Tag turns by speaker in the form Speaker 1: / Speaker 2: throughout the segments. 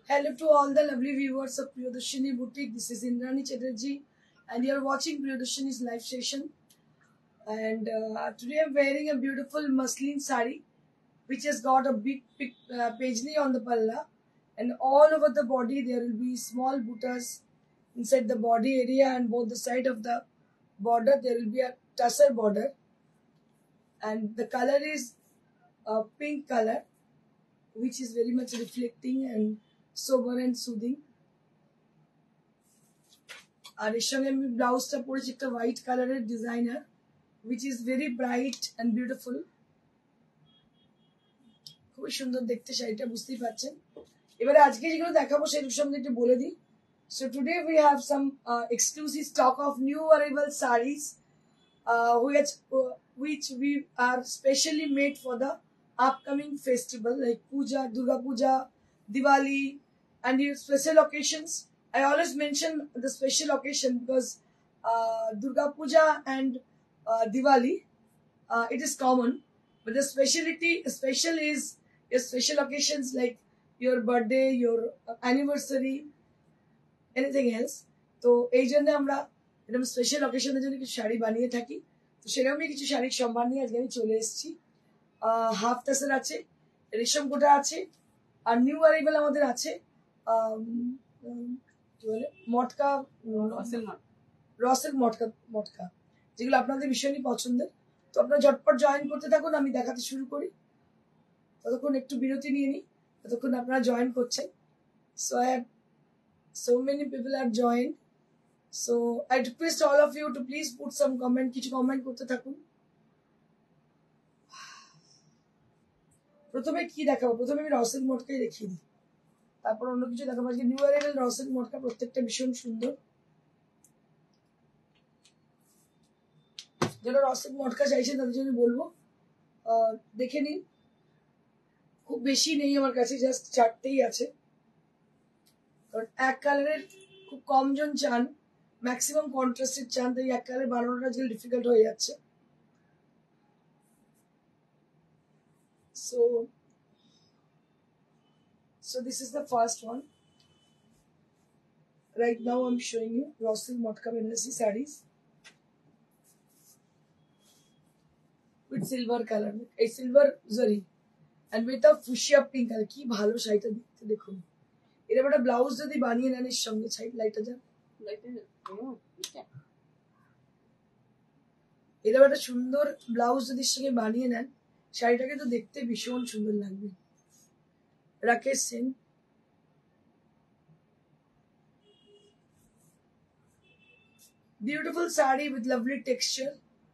Speaker 1: Hello to all the lovely viewers of Priyadarshini Boutique. This is Indrani Chatterjee and you are watching Priyadarshini's live session. And today I'm wearing a beautiful muslin sari which has got a big paisley on the palla, and all over the body there will be small buttas inside the body area, and both the side of the border there will be a tussar border, and the color is a pink color which is very much reflecting and sober and soothing. আর এর সঙ্গে আমি ব্লাউজটা পরেছি একটা white কালারের designer which is very bright and beautiful. খুবই সুন্দর দেখতে শাড়িটা, বুঝতেই পাচ্ছেন। এবারে আজকে যেগুলো দেখাবো সেগুলো সম্বন্ধে একটু বলে দিই। So today we have some exclusive stock of new arrival sarees which we are specially made for the upcoming festival like Puja, Durga Puja, Diwali, and your special occasions. I always mention the special occasion because Durga Puja and Diwali, it is common, but the special is your special occasions like your birthday, your anniversary, anything else. তো এই জন্য আমরা এরকম special অকেশনের জন্য কিছু শাড়ি বানিয়ে থাকি। তো সেরকমই কিছু শাড়ির সম্ভার নিয়ে আজকে আমি চলে এসেছি। হাফ তাসের আছে, রেশম কোটা আছে, আর নিউ অ্যারাইভাল আমাদের আছে কি বলে মটকা, রসের মটকা, যেগুলো আপনাদের ভীষণই পছন্দের। তো আপনারা ঝটপট জয়েন করতে থাকুন, আমি দেখাতে শুরু করি। ততক্ষণ একটু বিরতি নিয়ে নিই, ততক্ষণ আপনারা জয়েন করছেন। So many people are joined. So I request all of you to please put some comment. কিছু কমেন্ট করতে থাকুন। প্রথমে কি দেখাবো? প্রথমে আমি রসের মটকাই দেখিয়ে দিই, তারপর অন্য কিছু দেখাবো। আজকে নিউ অ্যারাইভাল রসের মটকা প্রত্যেকটা ভীষণ সুন্দর। যারা রসের মটকা চাইছেন তাদের জন্য বলবো দেখে নিন। খুব বেশি নেই আমার কাছে, জাস্ট 4টেই আছে, কারণ এক কালারের খুব কম জন চান, ম্যাক্সিমাম কন্ট্রাস্টেড চান, তাই এক কালার বানানোটা আজকাল ডিফিকাল্ট হয়ে যাচ্ছে। So this is the first one. Right now I'm showing you Rosil Motka Benassi sarees with silver color, a silver zari and with a fuchsia pink color. কি ভালো শাড়িটা দেখতে, দেখুন। এরকম একটা ব্লাউজ যদি বানিয়ে নেন এর সঙ্গে, লাইটটা যান, এরকম একটা সুন্দর ব্লাউজ যদি সঙ্গে বানিয়ে নেন, শাড়িটাকে তো দেখতে ভীষণ সুন্দর লাগবে। Rakesh Sen, beautiful saree with lovely texture,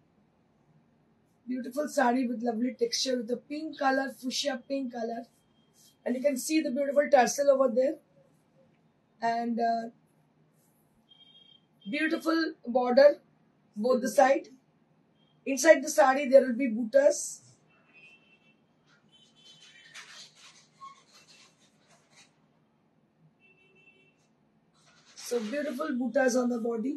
Speaker 1: with the pink color, fuchsia pink color, and you can see the beautiful tassel over there, and beautiful border both the side. Inside the saree there will be buttas, so beautiful buttas on the body.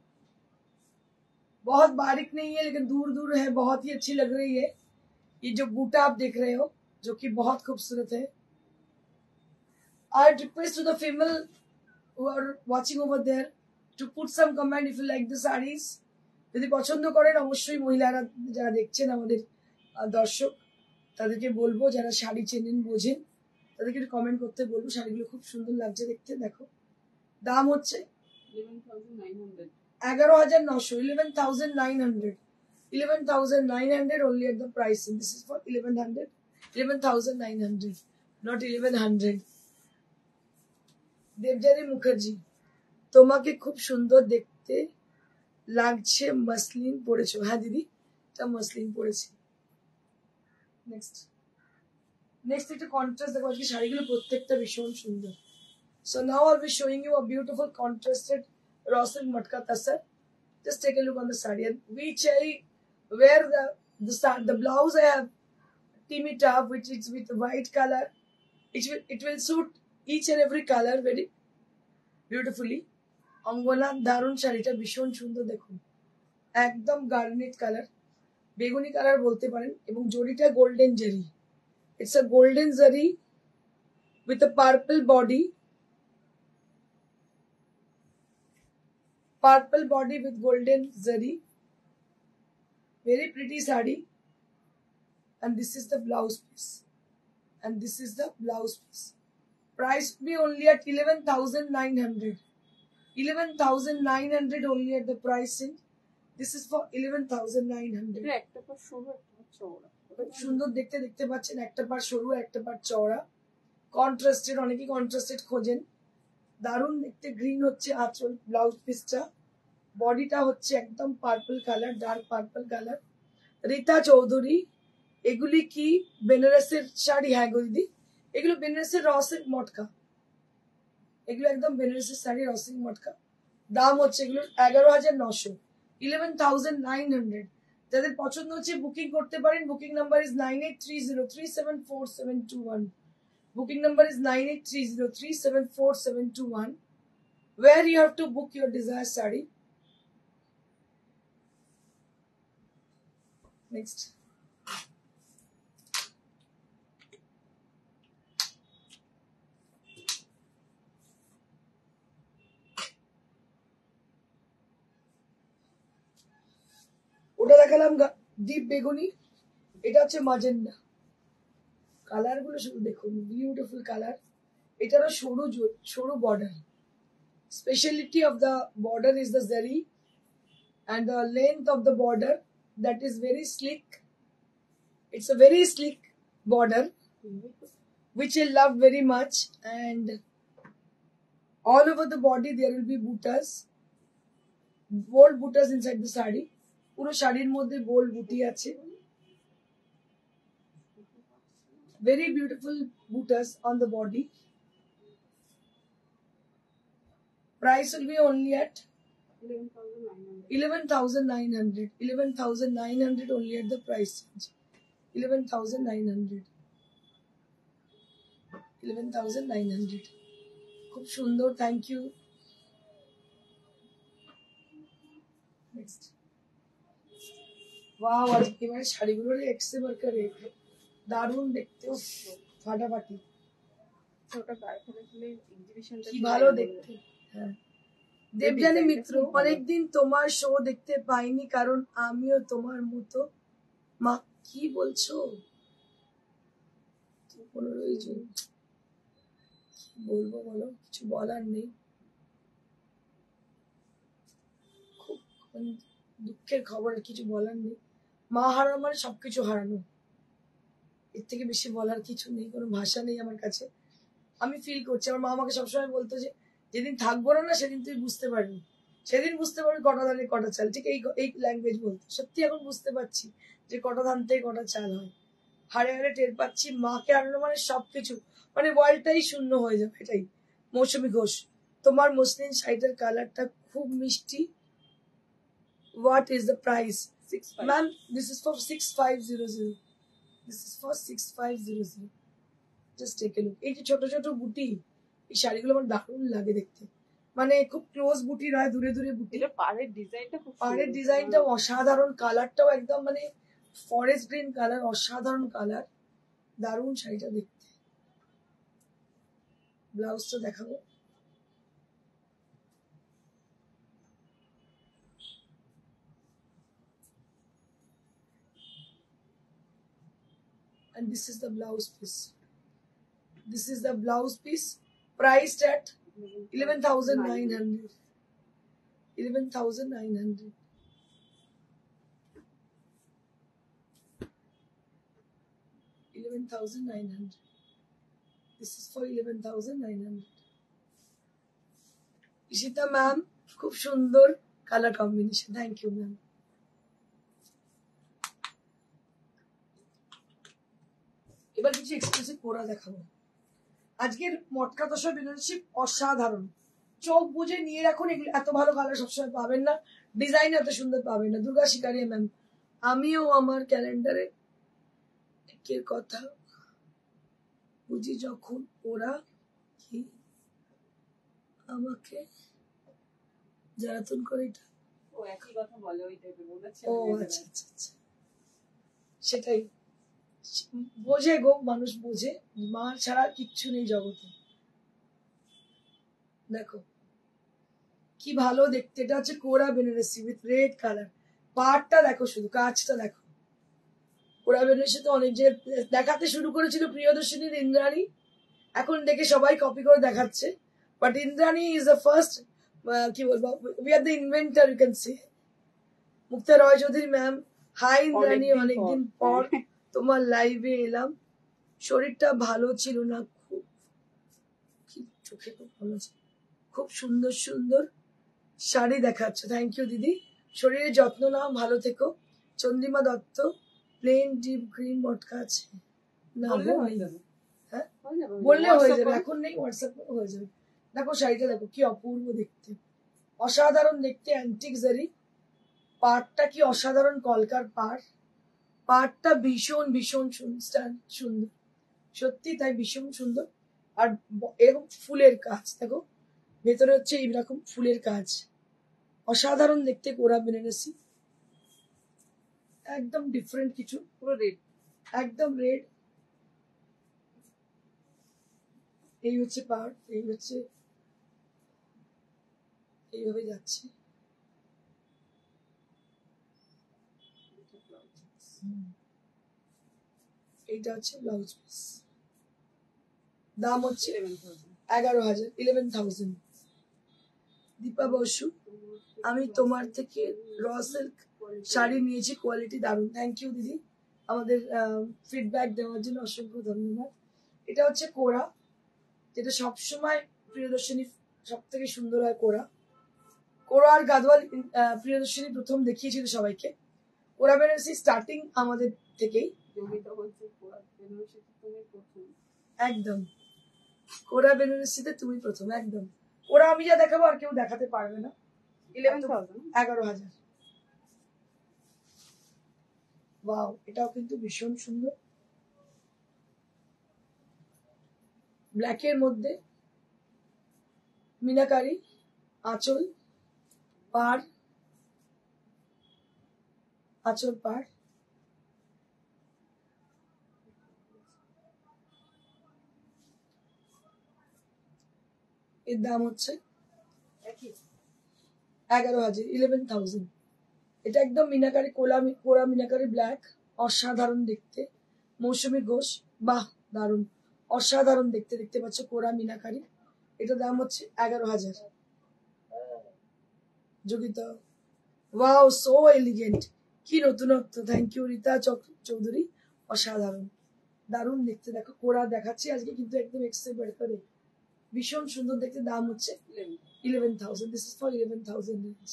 Speaker 1: बहुत बारीक नहीं है लेकिन दूर दूर है, बहुत ही अच्छी लग रही है। ये जो बूटा आप देख रहे हो जो कि बहुत खूबसूरत है। I request to the female who are watching over there to put some comment if you like the sarees. যদি পছন্দ করেন অবশ্যই মহিলারা যারা দেখছেন আমাদের দর্শক, তাদেরকে বলবো যারা শাড়ি চেনেন বোঝেন তাদেরকে একটু কমেন্ট করতে বলবো। শাড়িগুলো খুব সুন্দর লাগছে দেখতে। দেখো দাম হচ্ছে 11,900, 11,900 only at the price. And this is for 11,900, not 1100. Debjani Mukherjee, তোমাকে খুব সুন্দর দেখতে লাগছে, মসলিন পরেছো। হ্যাঁ দিদি, তা মসলিন পরেছি। নেক্সট একটা কন্ট্রাস্ট দেখো, আজকে শাড়িগুলো প্রত্যেকটা ভীষণ সুন্দর। So now I'll be showing you a beautiful contrasted Rosil Matka Tasar. Just take a look on the saree, and which I wear the blouse I have team it up, which is with white color. It will suit each and every color very beautifully. অঙ্গনা দারুণ শাড়িটা ভীষণ সুন্দর, দেখুন একদম garnet colour, বেগুনি colour বলতে পারেন, এবং জরিটা গোল্ডেন জারি। It's a golden zari with a purple body purple body with golden zari, very pretty sari, and this is the blouse piece, and this is the blouse piece. Price will be only at 11,900. 11,900 only at the pricing. This is for 11,900.
Speaker 2: একটা পর সরু একটা পর চওড়া
Speaker 1: খুব সুন্দর দেখতে দেখতে পাচ্ছেন, একটা পার সরু একটা পার চওড়া, কন্ট্রাস্টেড, অনেকেই কন্ট্রাস্টেড খোঁজেন। দারুণ দেখতে, গ্রিন হচ্ছে আঁচল, ব্লাউজ পিসটা, বডিটা হচ্ছে একদম purple colour, dark purple colour. Rita Chowdhury, এগুলি কি বেনারসের শাড়ি? হ্যাঁ গো দিদি, এগুলো বেনারসের র সিল্ক মটকা, এগুলো একদম বেনারসের শাড়ি র সিল্ক মটকা। দাম হচ্ছে এগুলো 11,900, 11,900। যাদের পছন্দ হচ্ছে বুকিং করতে পারেন। Booking number is 9830374721। Booking number is 9830374721, where you have to book your desired saree. Next. ওটা দেখালাম ডিপ বেগুনি, এটা হচ্ছে মাজেন্ডা। কালার গুলো শুধু দেখুন, বিউটিফুল কালার। এটারও সরু সরু border. Speciality of the border is the zari and the length of the border, that is very slick. It's a very slick border which I love very much, and all over the body there will be buttas, bold buttas inside the sari. পুরো শাড়ির মধ্যে gold বুটি আছে, very beautiful buttas on the body. Price will be only at 11,900. 11,900 only at the price range. 11,900. 11,900. খুব সুন্দর, thank you. Next. Wow, আজকে এবার শাড়িগুলোর এক্সেবার করে দারুণ দেখতে, ফাটাফাটি, কি ভালো দেখতে। হ্যাঁ, দেবযানী মিত্র, অনেকদিন তোমার শো দেখতে পাইনি, কারণ আমিও তোমার মতো। মা কি বলছো? 15ই জুন, কি বলবো বলো, কিছু বলার নেই। খুব দুঃখের খবর, কিছু বলার নেই। মা হারানো মানে সবকিছু হারানো, এর থেকে বেশি বলার কিছু নেই, কোনো ভাষা নেই আমার কাছে। আমি ফিল করছি, আমার মা আমাকে সবসময় বলতো যে যেদিন থাকবো না সেদিন তুই বুঝতে পারবি, সেদিন বুঝতে পারবি কটা ধানে কটা চাল। ঠিক এই ল্যাঙ্গুয়েজ বলতো। সত্যি এখন বুঝতে পারছি যে কটা ধান থেকে কটা চাল হয়। হাড়ে হাড়ে টের পাচ্ছি, মাকে হারানো মানে সবকিছু, মানে ওয়ার্ল্ডটাই শূন্য হয়ে যাবে। এটাই। মৌসুমী ঘোষ, তোমার মসলিন শাড়িটার কালারটা খুব মিষ্টি। What is the price? Ma'am, this is for 6500। This is for 6500। Just take a look. এই যে ছোট ছোট বুটি, এই শাড়িগুলো আমার দারুণ লাগে দেখতে, মানে খুব ক্লোজ বুটি নয়, দূরে দূরে বুটি। পাড়ের ডিজাইনটা অসাধারণ, কালারটাও একদম মানে ফরেস্ট গ্রিন কালার, অসাধারণ কালার, দারুণ শাড়িটা দেখতে। ব্লাউজটা দেখাবো। And this is the blouse piece. This is the blouse piece, priced at 11,900. 11,900. This is for 11,900. Ishita ma'am, খুব সুন্দর colour combination, thank you ma'am. এবার কিছু এক্সক্লুসিভ পোড়া দেখাবো। আজকের মটকা তসর বেনারসি অসাধারণ, চোখ বুঝে নিয়ে রাখুন। এগুলো এত ভালো কালার সবসময় পাবেন না, ডিজাইন এত সুন্দর পাবেন না। দুর্গা শিকারিয়া ম্যাম, আমিও আমার ক্যালেন্ডারে একের কথা বুঝি যখন ওরা কি আমাকে জ্বালাতন করে। এটা
Speaker 2: ও একই কথা বলে, ওই টাইপের মনে হচ্ছে।
Speaker 1: ও আচ্ছা আচ্ছা আচ্ছা, সেটাই বোঝে গো, মানুষ বোঝে, মা ছাড়া কিচ্ছু নেই জগতে। দেখো কি ভালো দেখতে, এটা হচ্ছে Kora Benarasi with red colour. পাড়টা দেখো, শুধু কাজটা দেখো। কোরা বেনারসি তো অনেক যে দেখাতে শুরু করেছিল প্রিয়দর্শিনীর ইন্দ্রাণী, এখন দেখে সবাই কপি করে দেখাচ্ছে, but Indrani is the first, কি বলবো, we are the inventor, you can say. Mukta Roy Chowdhury ma'am, hi Indrani, অনেকদিন পর তোমার লাইভে এলাম। শরীরটা ভালো ছিল না খুব, চোখে খুব ভালো ছিল। খুব সুন্দর সুন্দর শাড়ি দেখাচ্ছ, থ্যাংক ইউ দিদি। শরীরের যত্ন নাও, ভালো থেকো। Chandrima Dutta, plain deep green মটকা আছে না? হ্যাঁ বললে হয়ে যাবে, এখন নেই, হোয়াটসঅ্যাপ হয়ে যাবে। দেখো শাড়িটা দেখো, কি অপূর্ব দেখতে, অসাধারণ দেখতে, অ্যান্টিক জারি। পাড়টা কি অসাধারণ, কলকার পাড়। পাড়টা ভীষণ ভীষণ সুন্দর, সত্যি তাই, ভীষণ সুন্দর। আর এরকম ফুলের কাজ দেখো, ভেতরে হচ্ছে এইরকম ফুলের কাজ, অসাধারণ দেখতে। কোরা বেনারসি একদম ডিফারেন্ট কিছু,
Speaker 2: পুরো রেড,
Speaker 1: একদম রেড। এই হচ্ছে পাড়, এই হচ্ছে এইভাবে যাচ্ছে। এইটা হচ্ছে ব্লাউজ পিস, দাম হচ্ছে 11,000, 11,000। দীপা বসু, আমি তোমার থেকে র সিল্ক শাড়ি নিয়েছি, কোয়ালিটি দারুণ। থ্যাংক ইউ দিদি, আমাদের ফিডব্যাক দেওয়ার জন্য অসংখ্য ধন্যবাদ। এটা হচ্ছে কোরা, যেটা সবসময় প্রিয়দর্শনী সব থেকে সুন্দর হয়। কোরা, কোরা আর গাদওয়াল প্রিয়দর্শনী প্রথম দেখিয়েছিল সবাইকে। কোরা বেনারসি স্টার্টিং আমাদের থেকেই, একদম কোরা বেনারসিতে তুমি প্রথম, একদম। ওরা আমি যা দেখাবো আর কেউ দেখাতে পারবে না। 11,000। ওয়াও, এটাও কিন্তু ভীষণ সুন্দর, ব্ল্যাকের মধ্যে মিনাকারি, আঁচল পাড়, আঁচল পাড়। এর দাম হচ্ছে 11,000, 11,000। এটা একদম মিনাকারি, কোরা মিনাকারি ব্ল্যাক, অসাধারণ দেখতে। মৌসুমী ঘোষ, বাহ দারুণ, অসাধারণ দেখতে। দেখতে পাচ্ছ কোরা মিনাকারি, এটা দাম হচ্ছে 11,000। যোগিতা, ওয়াও সো এলিগেন্ট, কি নতুনত্ব। থ্যাংক ইউ রীতা চৌধুরী, অসাধারণ, দারুণ দেখতে। দেখো কোরা দেখাচ্ছি আজকে কিন্তু একদম এক্সট্রা বের করে, ভীষণ সুন্দর দেখতে। দাম হচ্ছে 11,000, দিস ইজ ফর 11,000 রেঞ্জ।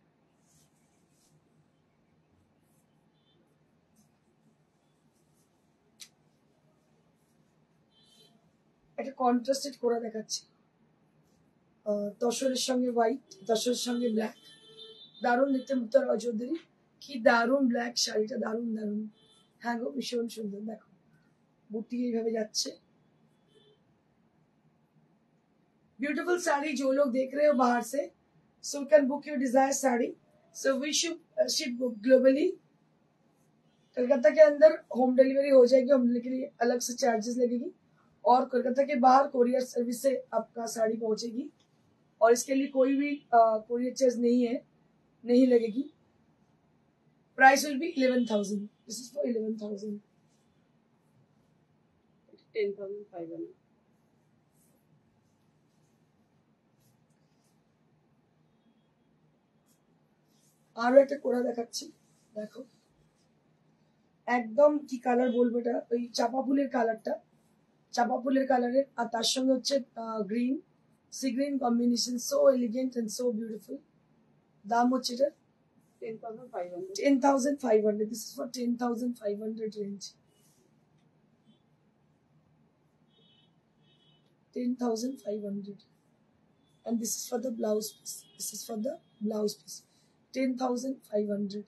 Speaker 1: একটা কন্ট্রাস্টেড কোরা দেখাচ্ছি, তসরের সঙ্গে হোয়াইট, তসরের সঙ্গে ব্ল্যাক, দারুণ দেখতে। মুক্তা রয় চৌধুরী, কি দারুণ ব্ল্যাক শাড়িটা, দারুণ দারুণ। হ্যাঁ গো, ভীষণ সুন্দর। দেখো বুটি এইভাবে যাচ্ছে, ब्यूटीफुल साड़ी। जो लोग देख रहे हो बाहर से, so you can book your desired sari, so we should ship globally। Calcutta के अंदर होम डिलीवरी हो जाएगी, होम डिलीवरी के लिए अलग से चार्जेस लगेगी, और कोलकाता के बाहर कोरियर सर्विस से आपका साड़ी पहुंचेगी, और इसके लिए कोई भी कोरियर चार्ज नहीं लगेगी। Price will be 11,000, this is for 11,000।
Speaker 2: 10,500।
Speaker 1: আরো একটা কোরা দেখাচ্ছি, দেখো একদম কি কালার বলবো, এটা ওই চাপা ফুলের কালারটা, চাপা ফুলের কালারের, আর তার সঙ্গে হচ্ছে green, sea green combination, so elegant and so beautiful. দাম হচ্ছে এটা
Speaker 2: 10,500।
Speaker 1: 10,500, this is for 10,500 range, 10,500। and this is for the blouse piece, this is for the blouse piece, 10,500।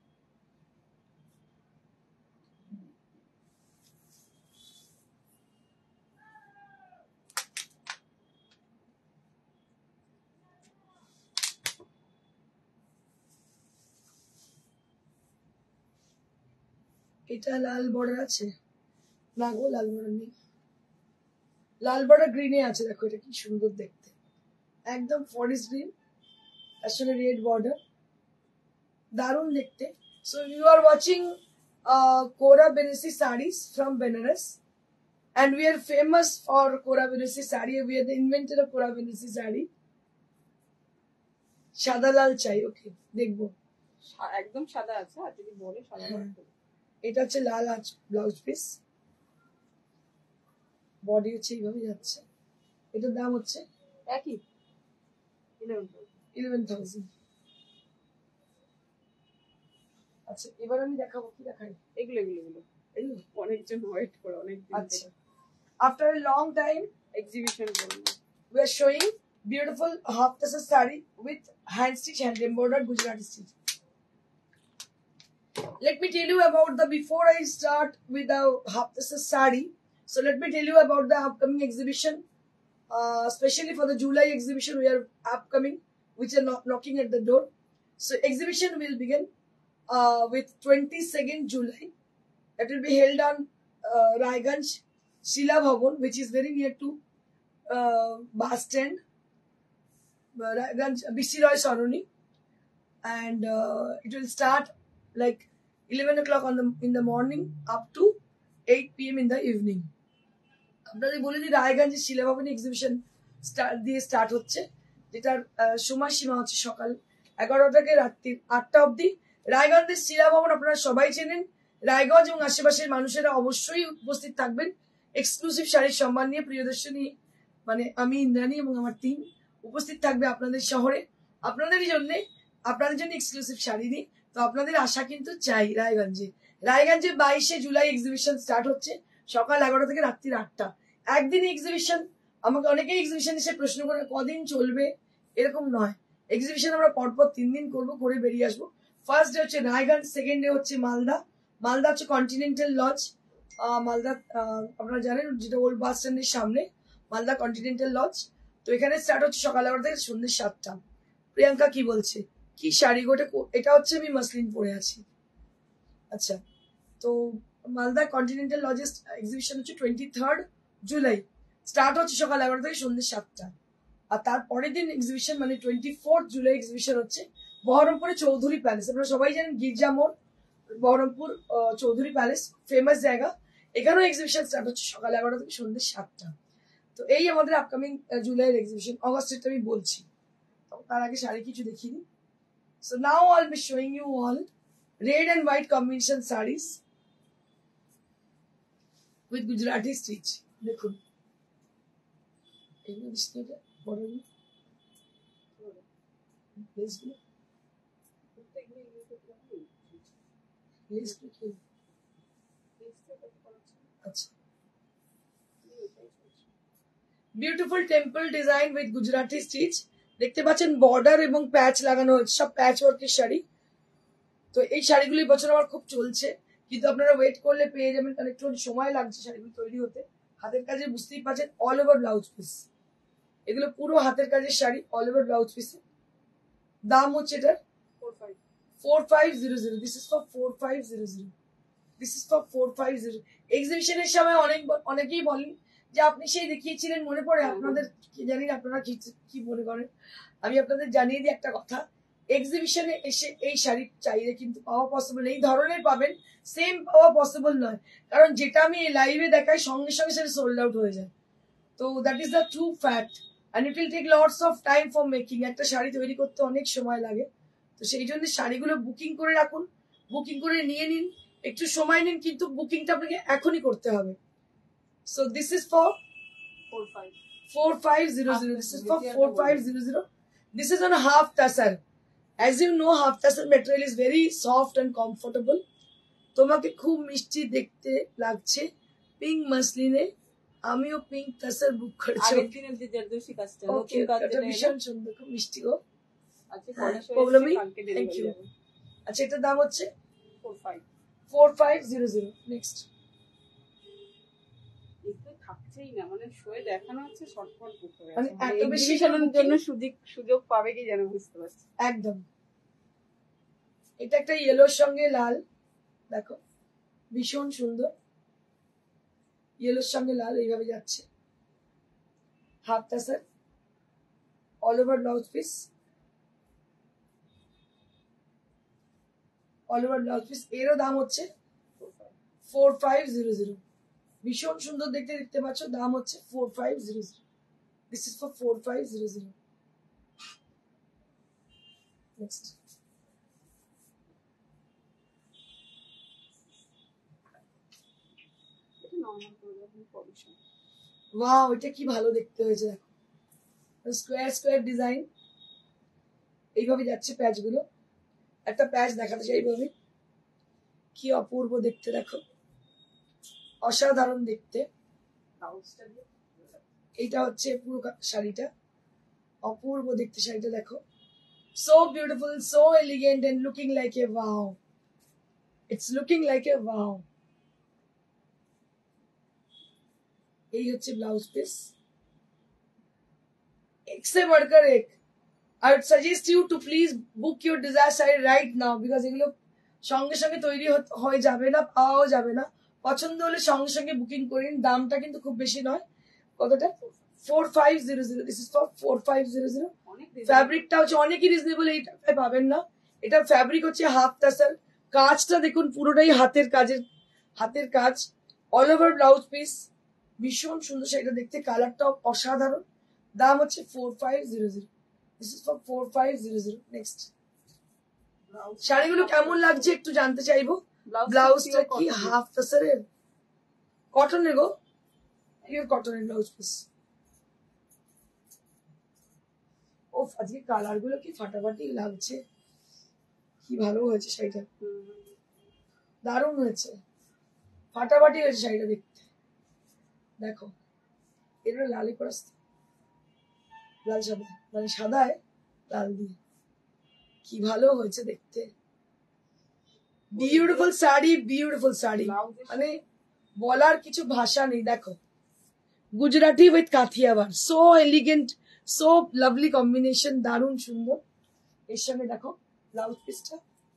Speaker 1: এটা লাল বর্ডার আছে না গো, লাল বর্ডার নেই, লাল বর্ডার গ্রিনে আছে। দেখো এটা কি সুন্দর দেখতে, একদম ফরেস্ট গ্রিন, আসলে রেড বর্ডার, দারুণ দেখতে। So you are watching Kora Benesi sarees from Benares, and we are famous for Kora Benesi saree. We are the inventor of Kora Benesi saree. সাদা লাল চাই, ওকে দেখবো।
Speaker 2: একদম সাদা আছে, আর যদি বলে সাদা
Speaker 1: এটা হচ্ছে লাল আঁচ ব্লাউজ পিস, বডি হচ্ছে এইভাবে যাচ্ছে। এটার দাম হচ্ছে
Speaker 2: একই
Speaker 1: 11,000। আচ্ছা, এবার আমি দেখাবো, কি দেখাই?
Speaker 2: এগুলো এগুলো এগুলো
Speaker 1: এগুলো
Speaker 2: অনেকজন ওয়েট করে অনেক দিন
Speaker 1: আচ্ছা, after a long time
Speaker 2: exhibition করব।
Speaker 1: we are showing beautiful half tassel saree with hand stitch, hand embroidered Gujarati stitch. Let me tell you about the, before I start with the half tassel saree, so let me tell you about the upcoming exhibition, especially for the July exhibition we are upcoming, which are knocking at the door. So exhibition will begin with 22nd July. It will be held on Raiganj Shila Bhavan, which is very near to bus stand, Raiganj BC Roy Saroni, and it will start like 11 o'clock in the morning up to 8 p.m. in the evening. আপনাদের বলে দিই, রায়গঞ্জে শিলা ভবনে exhibition start হচ্ছে, যেটার সময়সীমা হচ্ছে সকাল 11টা থেকে রাত্রি 8টা অবধি। রায়গঞ্জের শিলা ভবন আপনারা সবাই চেনেন। রায়গঞ্জ এবং আশেপাশের মানুষেরা অবশ্যই উপস্থিত থাকবেন এক্সক্লুসিভ শাড়ির সম্মান নিয়ে। প্রিয়দর্শনী মানে আমি, ইন্দ্রাণী এবং আমার টিম উপস্থিত থাকবে আপনাদের শহরে, আপনাদের জন্য এক্সক্লুসিভ শাড়ি নিয়ে। তো আপনাদের আশা কিন্তু চাই রায়গঞ্জে। 22শে জুলাই এক্সিবিশন স্টার্ট হচ্ছে সকাল 11টা থেকে রাত্রি 8টা। একদিন এক্সিবিশন। আমাকে অনেকেই এক্সিবিশন এসে প্রশ্ন করে কদিন চলবে, এরকম নয়। এক্সিবিশন আমরা পরপর 3 দিন করবো, করে বেরিয়ে আসবো। ফার্স্ট ডে হচ্ছে রায়গঞ্জ, সেকেন্ড ডে হচ্ছে মালদা। মালদা হচ্ছে কন্টিনেন্টাল লজ, মালদা আপনারা জানেন যেটা ওল্ড বাস স্ট্যান্ডের সামনে, মালদা কন্টিনেন্টাল লজ। তো এখানে স্টার্ট হচ্ছে সকাল 11টা থেকে সন্ধ্যে 7টা। প্রিয়াঙ্কা কি বলছে, কি শাড়ি গোটে? এটা হচ্ছে আমি মাসলিন পরে আছি। আচ্ছা, তো মালদা কন্টিনেন্টাল লজের এক্সিবিশন হচ্ছে 23rd জুলাই, স্টার্ট হচ্ছে সকাল 11টা থেকে সন্ধ্যে 7টা। আর তারপরের দিন এক্সিবিশন মানে 24th জুলাই এক্সিবিশন হচ্ছে বহরমপুরে চৌধুরী প্যালেস। আপনারা সবাই জানেন গির্জা মোড়, বহরমপুর চৌধুরী প্যালেস ফেমাস জায়গা। এখানেও এক্সিবিশন স্টার্ট হচ্ছে সকাল 11টা থেকে সন্ধ্যে 7টা। তো এই আমাদের আপকামিং জুলাইয়ের এক্সিবিশন। অগস্টেরটা আমি বলছি, তার আগে শাড়ি কিছু দেখিয়ে দিই। So now I'll be showing you all red and white combination sarees with Gujarati stitch. দেখুন এগুলো ডিসপ্লেটা বড় লেসগুলো, আচ্ছা। Beautiful temple design with Gujarati stitch. দেখতে পাচ্ছেন বর্ডার এবং প্যাচ লাগানো হচ্ছে, সব প্যাচ ওয়ার্কের শাড়ি। তো এই শাড়িগুলি বছর আমার খুব চলছে, কিন্তু আপনারা ওয়েট করলে পেয়ে যাবেন, কারণ একটু সময় লাগছে শাড়িগুলো তৈরি হতে। হাতের কাজে বুঝতেই পাচ্ছেন, অল ওভার ব্লাউজ পিস, এগুলো পুরো হাতের কাজের শাড়ি, অল ওভার ব্লাউজ পিসে। দাম হচ্ছে এটার 4500। This is for 4500। This is for 4500। এক্সিবিশনের সময় অনেকেই বলেন যে আপনি সেই দেখিয়েছিলেন, মনে পড়ে আপনাদের? জানি না আপনারা কি মনে করেন। আমি আপনাদের জানিয়ে দিই একটা কথা, এক্সিবিশনে এসে এই শাড়ি চাইলে কিন্তু পাওয়া পসিবল, এই ধরনের পাবেন, সেম পাওয়া পসিবল নয়। কারণ যেটা আমি এই লাইভে দেখাই সঙ্গে সঙ্গে সেটা সোল্ড আউট হয়ে যায়। তো that is the true fact, and it will take lots of time for making. একটা শাড়ি তৈরি করতে অনেক সময় লাগে। তো সেই জন্য শাড়িগুলো বুকিং করে রাখুন, বুকিং করে নিয়ে নিন, একটু সময় নিন, কিন্তু বুকিংটা আপনাকে এখনই করতে হবে। So this is for 4500. This is for 4500. This is on a half tassel. As you know, half tassel material is very soft and comfortable. তোমাকে খুব মিষ্টি দেখতে লাগছে পিঙ্ক মাসলিনে। আমিও পিঙ্ক তাসার বুক করেছি। ভীষণ সুন্দর, খুব মিষ্টি গো। Thank you. আচ্ছা, এটার দাম হচ্ছে 4500। নেক্সট
Speaker 2: থাকছেই না, মানে শোয়ে দেখানো হচ্ছে শর্টকাট বুক হয়ে
Speaker 1: মানে
Speaker 2: আছে।
Speaker 1: এত বেশি
Speaker 2: জন্য সুযোগ পাবে কি যেন বুঝতে পারছি।
Speaker 1: একদম। এটা একটা ইয়েলোর সঙ্গে লাল, দেখো ভীষণ সুন্দর, ইয়েলোর সঙ্গে লাল এইভাবে যাচ্ছে। Half tussar, all over blouse piece, all over blouse piece. এরও দাম হচ্ছে 4500। ভীষণ সুন্দর দেখতে, দেখতে পাচ্ছ, দাম হচ্ছে 4500। This is for 4500। নেক্সট,
Speaker 2: এটা নর্মাল করে দেবেন পলিশন।
Speaker 1: ওয়াও, এটা কি ভালো দেখতে হয়েছে দেখো, স্কোয়ার স্কোয়ার ডিজাইন, এইভাবে যাচ্ছে প্যাচ গুলো। একটা প্যাচ দেখাতে চাইবো আমি, কি অপূর্ব দেখতে দেখো, অসাধারণ দেখতে।
Speaker 2: ব্লাউজটা দিয়ে
Speaker 1: এইটা হচ্ছে পুরো শাড়িটা, অপূর্ব দেখতে শাড়িটা দেখো, so beautiful, so elegant and looking like a wow, it's looking like a wow. এই হচ্ছে ব্লাউজ পিস, एक से बढ़कर एक। I would suggest you to please book your desire saree right now because এগুলো সঙ্গে সঙ্গে তৈরি হয়ে যাবে না, পাওয়াও যাবে না। পছন্দ হলে সঙ্গে সঙ্গে বুকিং করিন। দামটা কিন্তু খুব বেশি নয়, কতটা, 4500। This is for 4500।
Speaker 2: অনেক
Speaker 1: ফ্যাব্রিকটা হচ্ছে অনেকই রিজনেবল, এই টাকায় পাবেন না। এটা ফ্যাব্রিক হচ্ছে হাফ টাসার, কাজটা দেখুন পুরোটাই হাতের কাজের, হাতের কাজ, অল ওভার ব্লাউজ পিস, ভীষণ সুন্দর শাড়িটা দেখতে, কালারটাও অসাধারণ। দাম হচ্ছে 4500। This is for 4500। নেক্সট, শাড়িগুলো কেমন লাগছে একটু জানতে চাইবো। ব্লাউজটা কি হাফ টাসারের, কটনের গো, পিওর কটনের ব্লাউজ পিস। ও আজকে কালার গুলো কি ফাটাফাটি লাগছে, কি ভালো হয়েছে শাড়িটা, দারুণ হয়েছে, ফাটাফাটি হয়েছে শাড়িটা দেখতে। দেখো এটা লালি করা, লাল সাদা, মানে সাদায় লাল দিয়ে, কি ভালো হয়েছে দেখতে। বিউটিফুল শাড়ি, বিউটিফুল শাড়ি, মানে বলার কিছু ভাষা নেই। দেখো Gujarati with Kathiawar, so elegant, so lovely combination, দারুণ সুন্দর। এর সঙ্গে দেখো ব্লাউজ পিসটা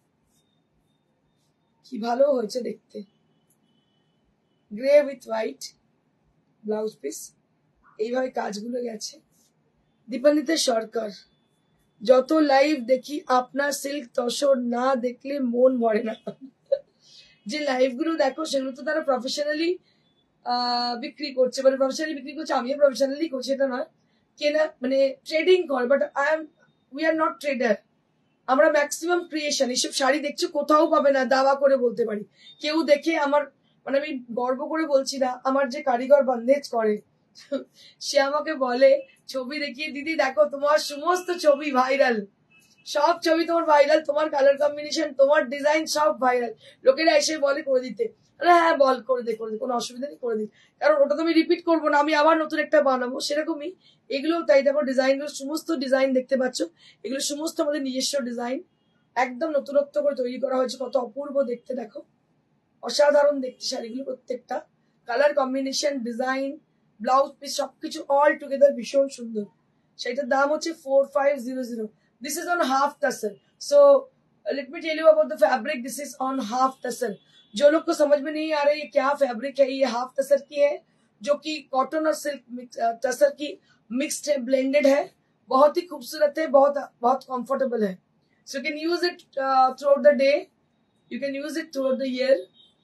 Speaker 1: কি ভালো হয়েছে দেখতে, grey with white blouse piece, এইভাবে কাজগুলো গেছে। দীপান্বিতা সরকার, যত লাইভ দেখি আপনার সিল্ক তসর না দেখলে মন ভরে না। যে লাইভ গুলো দেখো সেগুলো তো তারা প্রফেশনালি বিক্রি করছে, মানে প্রফেশনালি বিক্রি করছে, আমিও প্রফেশনালি করছি এটা নয়, কেনা মানে ট্রেডিং করে, but we are not trader. আমরা ম্যাক্সিমাম ক্রিয়েশন, এইসব শাড়ি দেখছো কোথাও পাবে না, দাওয়া করে বলতে পারি। কেউ দেখে আমার, মানে আমি গর্ব করে বলছি না, আমার যে কারিগর বন্দেজ করে সে আমাকে বলে, ছবি দেখিয়ে, দিদি দেখো তোমার সমস্ত ছবি ভাইরাল, সব ছবি তোমার ভাইরাল, তোমার কালার কম্বিনেশন, তোমার ডিজাইন সব ভাইরাল। লোকেরা এসে বলে করে দিতে, হ্যাঁ বল করে দে, করে দে, কোনো অসুবিধা নেই, করে দিই, কারণ ওটা তো আমি রিপিট করবো না, আমি আবার নতুন একটা বানাবো। সেরকমই এগুলো তাই। দেখো ডিজাইন, সমস্ত ডিজাইন দেখতে পাচ্ছ, এগুলো সমস্ত আমাদের নিজস্ব ডিজাইন, একদম নতুনত্ব করে তৈরি করা হয়েছে, কত অপূর্ব দেখতে দেখো, অসাধারণ দেখতে শাড়িগুলো প্রত্যেকটা, colour combination, design, blouse piece সবকিছু অল টুগেদার ভীষণ সুন্দর। সেটার দাম হচ্ছে 4500। This is on half tussar. So let me tell you about the fabric. This is on half tussar. जो लोग को समझ में नहीं आ रहा है ये क्या फैब्रिक है, ये हाफ टसर की है, जो कि कॉटन और सिल्क टसर की मिक्स्ड है, ब्लेंडेड है, बहुत ही खूबसूरत है, बहुत बहुत कंफर्टेबल है। So you can use it throughout the day, you can use it throughout the year।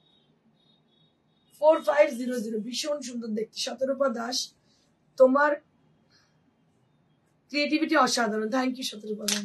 Speaker 1: 4500 ভীষণ সুন্দর দেখতে। শতরূপা দাস, তোমার ক্রিয়েটিভিটি অসাধারণ, thank you Shatarupa ma'am.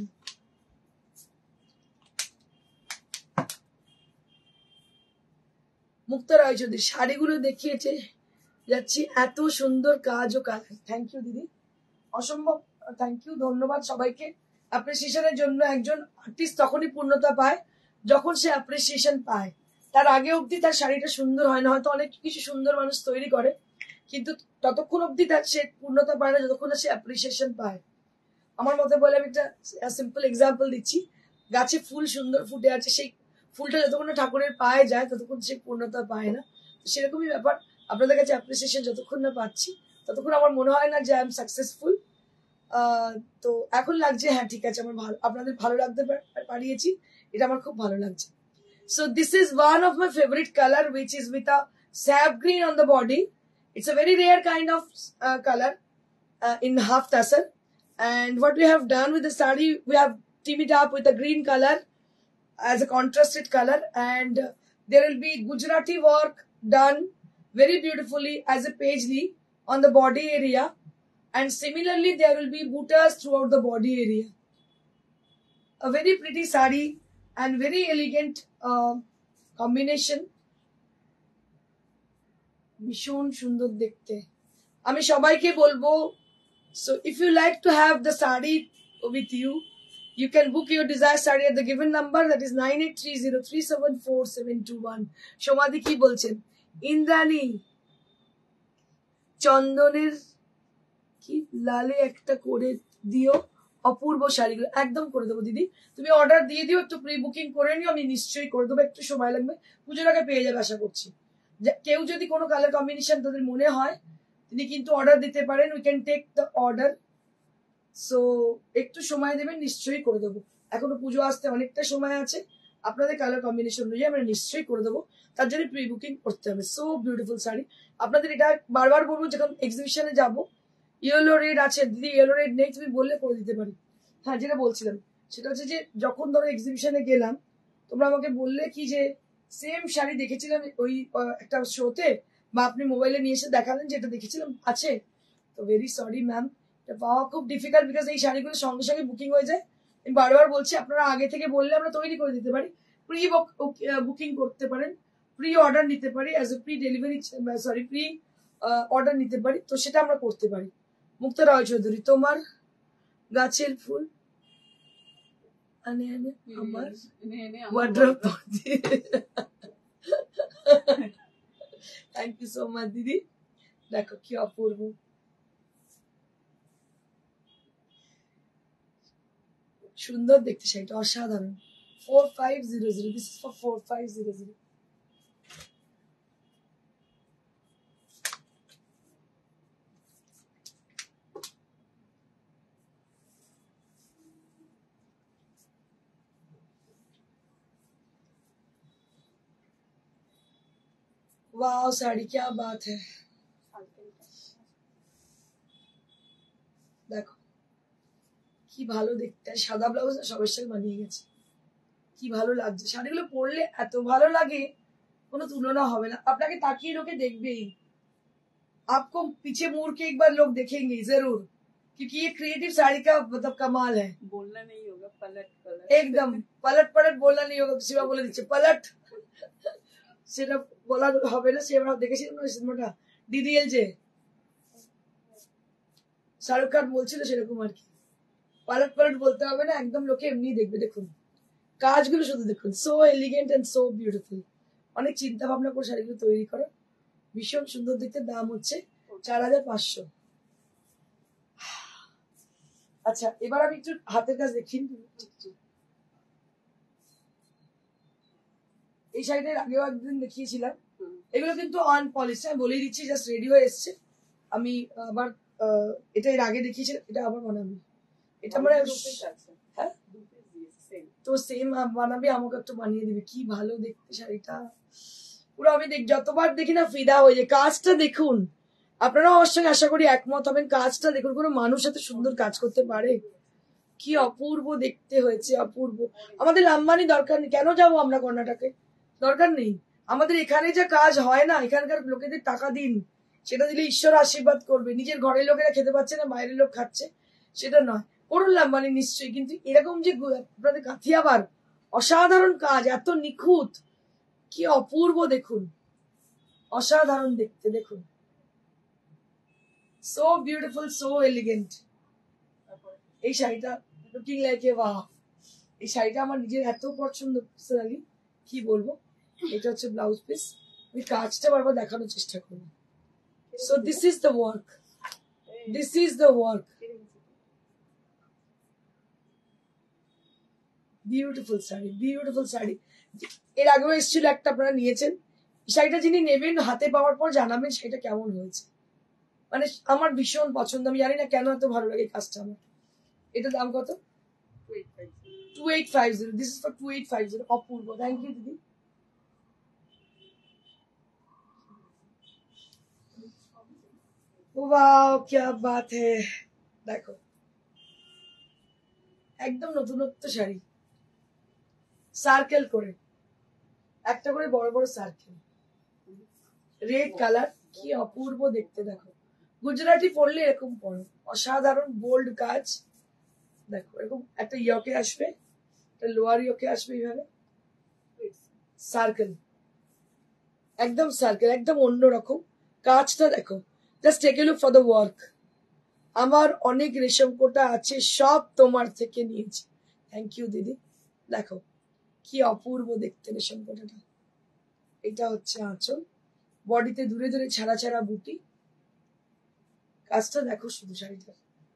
Speaker 1: Mukta Raychaudhuri, শাড়িগুলো দেখিয়েছে যাচ্ছি, এত সুন্দর কাজ ও কালার, থ্যাংক ইউ দিদি, অসম্ভব থ্যাংক ইউ, ধন্যবাদ সবাইকে। অ্যাপ্রিসিয়েশনের জন্য একজন আর্টিস্ট তখনই পূর্ণতা পায় যখন সে অ্যাপ্রিসিয়েশন পায়, তার আগে অবধি তার শাড়িটা সুন্দর হয় না। হয়তো অনেক কিছু সুন্দর মানুষ তৈরি করে, কিন্তু ততক্ষণ অবধি তার সে পূর্ণতা পায় না যতক্ষণ না সে অ্যাপ্রিসিয়েশন পায়। আমার মতে বলে, আমি একটা সিম্পল এক্সাম্পল দিচ্ছি, গাছে ফুল সুন্দর ফুটে আছে, সেই ফুলটা যতক্ষণ না ঠাকুরের পায়ে যায় ততক্ষণ সে পূর্ণতা পায় না। সেরকমই ব্যাপার, আপনাদের কাছে অ্যাপ্রিসিয়েশন যতক্ষণ না পাচ্ছি ততক্ষণ আমার মনে হয় না যে আই এম সাকসেসফুল। তো এখন লাগছে হ্যাঁ ঠিক আছে, আমার ভালো, আপনাদের ভালো লাগতে পারিয়েছি, এটা আমার খুব ভালো লাগছে। So this is one of my favorite color, which is with a sap green on the body. It's a very rare kind of color in half tassel. And what we have done with the sari, we have teamed it up with a green color, as a contrasted color, and there will be Gujarati work done very beautifully as a paisley on the body area, and similarly there will be buttas throughout the body area. A very pretty sari and very elegant combination. ভীষণ সুন্দর দেখতে। আমি সবাইকে বলবো, so if you like to have the sari with you, you can book your desired sari at the given number, that is 9830374721. সোমাদি কি বলছেন? ইন্দ্রাণী চন্দনের কি লালে একটা করে দিও অপূর্ব শাড়িগুলো। একদম করে দেবো দিদি, তুমি অর্ডার দিয়ে দিও, একটু প্রি বুকিং করে নিও, আমি নিশ্চয়ই করে দেবো। একটু সময় লাগবে, পুজোর আগে পেয়ে যাবে আশা করছি। কেউ যদি কোনো কালার কম্বিনেশন তাদের মনে হয় তিনি কিন্তু অর্ডার দিতে পারেন, we can take the order. So একটু সময় দেবেন, নিশ্চয়ই করে দেবো। এখনো পুজো আসতে অনেকটা সময় আছে, আপনাদের কালার কম্বিনেশন অনুযায়ী আমরা নিশ্চয়ই করে দেবো, তার জন্য প্রি বুকিং করতে হবে। So beautiful sari. আপনাদের এটা বারবার বলবো, যখন এক্সিবিশনে যাবো, ইয়েলো রেড আছে দিদি, ইয়েলো রেড নেই তুমি বললে করে দিতে পারি। হ্যাঁ, যেটা বলছিলাম সেটা হচ্ছে যে যখন ধরো এক্সিবিশনে গেলাম, তোমরা আমাকে বললে কি যে সেম শাড়ি দেখেছিলাম ওই একটা শোতে, বা আপনি মোবাইলে নিয়ে এসে দেখালেন যেটা দেখেছিলাম আছে, তো ভেরি সরি ম্যাম, এটা পাওয়া খুব ডিফিকাল্ট, বিকজ এই শাড়িগুলো সঙ্গে সঙ্গে বুকিং হয়ে যায়। আমি বারবার বলছি, আপনারা আগে থেকে বললে আমরা তৈরি করে দিতে পারি, প্রি বুকিং করতে পারেন, প্রি অর্ডার নিতে পারি, as a pre delivery pre order নিতে পারি, তো সেটা আমরা করতে পারি। মুক্তা রয় চৌধুরী, তোমার গাছের ফুল আমার ওয়ার্ড্রোব ভর্তি। থ্যাংক ইউ সো মাচ দিদি। দেখো কি অপূর্ব, সুন্দর দেখতে শাড়িটা, অসাধারণ। 4500, this is for 4500। Wow sari, क्या बात है। দেখো কি ভালো দেখতে, সাদা ব্লাউজ সবার সাথে মানিয়ে গেছে, কি ভালো লাগছে। শাড়িগুলো পরলে এত ভালো লাগে, কোনো তুলনা হবে না। আপনাকে তাকিয়ে লোকে দেখবেই, आपको पीछे मुड़ के एक बार लोग देखेंगे जरूर, क्योंकि ये क्रिएटिव साड़ी का मतलब कमाल है।
Speaker 2: बोलना नहीं होगा, पलट पलट
Speaker 1: एकदम पलट पलट बोलना नहीं होगा, শিবা বলে দিচ্ছে पलट, সেটা বলা হবে না। সে আমরা দেখেছিলাম না সিনেমাটা ডিডিএল, যে শাহরুখ খান বলছিল সেরকম আর কি, পালট পালট বলতে হবে না, একদম লোকে এমনি দেখবে। দেখুন কাজগুলো শুধু দেখুন, so elegant and so beautiful. অনেক চিন্তা ভাবনা করে শাড়িগুলো তৈরি করা, ভীষণ সুন্দর দেখতে। দাম হচ্ছে 4500। আচ্ছা, এবার আমি একটু হাতের কাজ দেখি। এই শাড়িটার আগেও একদিন দেখিয়েছিলাম, এগুলো কিন্তু আনপলিশ, আমি বলেই দিচ্ছি, জাস্ট রেডি হয়ে এসছে। আমি আবার এটা এর আগে দেখিয়েছিলাম, এটা আবার বানাবি, এটা মানে হ্যাঁ তো সেম বানাবি, আমাকে একটু বানিয়ে দিবি। কি ভালো দেখতে শাড়িটা, পুরো আমি যতবার দেখি না ফিদা হয়ে যায়। কাজটা দেখুন, আপনারা অবশ্যই আশা করি একমত হবেন। কাজটা দেখুন, কোনো মানুষ এত সুন্দর কাজ করতে পারে, কি অপূর্ব দেখতে হয়েছে, অপূর্ব। আমাদের লাম্বানি দরকার নেই, কেন যাবো আমরা কর্ণাটকে, দরকার নেই। আমাদের এখানে যে কাজ হয় না, এখানকার লোকেদের টাকা দিন, সেটা দিলে ঈশ্বর আশীর্বাদ করবে। নিজের ঘরের লোকেরা খেতে পাচ্ছে না, বাইরের লোক খাচ্ছে, সেটা নয়। করুন লাম্বানি নিশ্চয়ই, কিন্তু এরকম যে আপনাদের কাথিয়াবার অসাধারণ কাজ, এত নিখুঁত, কি অপূর্ব দেখুন, অসাধারণ দেখতে। দেখুন, সো বিউটিফুল, সো এলিগেন্ট। এই শাড়িটা লুকিং লাইক এ ওয়াও। এই শাড়িটা আমার নিজের এত পছন্দ, পার্সোনালি কি বলবো। এটা হচ্ছে ব্লাউজ পিস, আমি কাজটা বারবার দেখানোর চেষ্টা করবো। So this is the work, this is the work. Beautiful sari, beautiful sari. এর আগেও এসেছিল একটা, আপনারা নিয়েছেন। শাড়িটা যিনি নেবেন, হাতে পাওয়ার পর জানাবেন শাড়িটা কেমন হয়েছে। মানে আমার ভীষণ পছন্দ, আমি জানি না কেন এত ভালো লাগে কাজটা আমার। এটা দাম কত? 2850। This is for 2850। অপূর্ব, থ্যাংক ইউ দিদি। वाओ क्या बात है, দেখো একদম নতুনত্ব শাড়ি, সার্কেল করে, একটা করে বড় বড় সার্কেল, রেড কালার, কি অপূর্ব দেখতে। দেখো গুজরাটি পরলে এরকম পরো, অসাধারণ বোল্ড কাজ। দেখো এরকম একটা ইয়কে আসবে, একটা লোয়ার ইয়কে আসবে, এইভাবে সার্কেল, একদম সার্কেল, একদম অন্যরকম কাজটা। দেখো just take a look for the work. আমার অনেক রেশম কোটা আছে, সব তোমার থেকে নিয়েছি। থ্যাংক ইউ দিদি। দেখো কি অপূর্ব দেখতে রেশম কোটাটা। এটা হচ্ছে আঁচল, বডিতে দূরে দূরে ছাড়া ছাড়া বুটি। কাজটা দেখো শুধু শাড়িটা,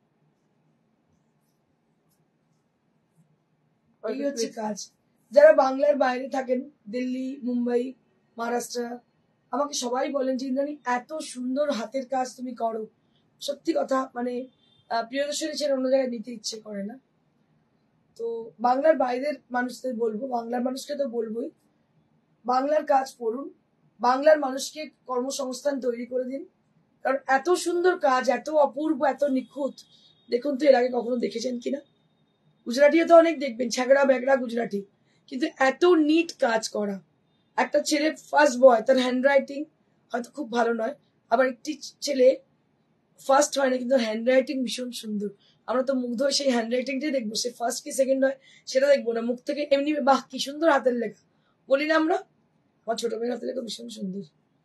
Speaker 1: এই হচ্ছে কাজ। যারা বাংলার বাইরে থাকেন, দিল্লি, মুম্বাই, মহারাষ্ট্র, আমাকে সবাই বলেন যে ইন্দ্রাণী এত সুন্দর হাতের কাজ তুমি করো। সত্যি কথা, মানে প্রিয়দর্শনী ছেড়ে অন্য জায়গায় নিতে ইচ্ছে করে না। তো বাংলার বাইরের মানুষদের বলবো, বাংলার মানুষকে তো বলবোই, বাংলার কাজ পড়ুন, বাংলার মানুষকে কর্মসংস্থান তৈরি করে দিন। কারণ এত সুন্দর কাজ, এত অপূর্ব, এত নিখুঁত, দেখুন তো এর আগে কখনো দেখেছেন কিনা। গুজরাটিও তো অনেক দেখবেন, ছ্যাগড়া ব্যাগড়া গুজরাটি, কিন্তু এত নিট কাজ করা। একটা ছেলে ফার্স্ট বয়, তার হ্যান্ড রাইটিং হয়তো খুব ভালো নয়, আবার একটি ছেলে ফার্স্ট হয় না কিন্তু হ্যান্ড রাইটিং ভীষণ সুন্দর। আমরা তো মুগ্ধ হয়ে সেই হ্যান্ড রাইটিংটাই দেখবো, সে ফার্স্ট কি সেকেন্ড হয় সেটা দেখবো না, মুখ থেকে এমনি বাহ কি সুন্দর হাতের লেখা বলি না আমরা। আমার ছোট মেয়ের হাতের লেখা ভীষণ সুন্দর।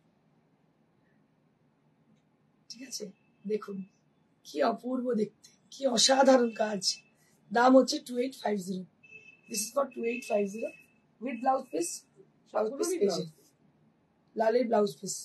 Speaker 1: ঠিক আছে, দেখুন কি অপূর্ব দেখতে, কি অসাধারণ কাজ। দাম হচ্ছে 2850। This is for 2850 with blouse piece. Blouse piece এই যে লালের ব্লাউজ পিস।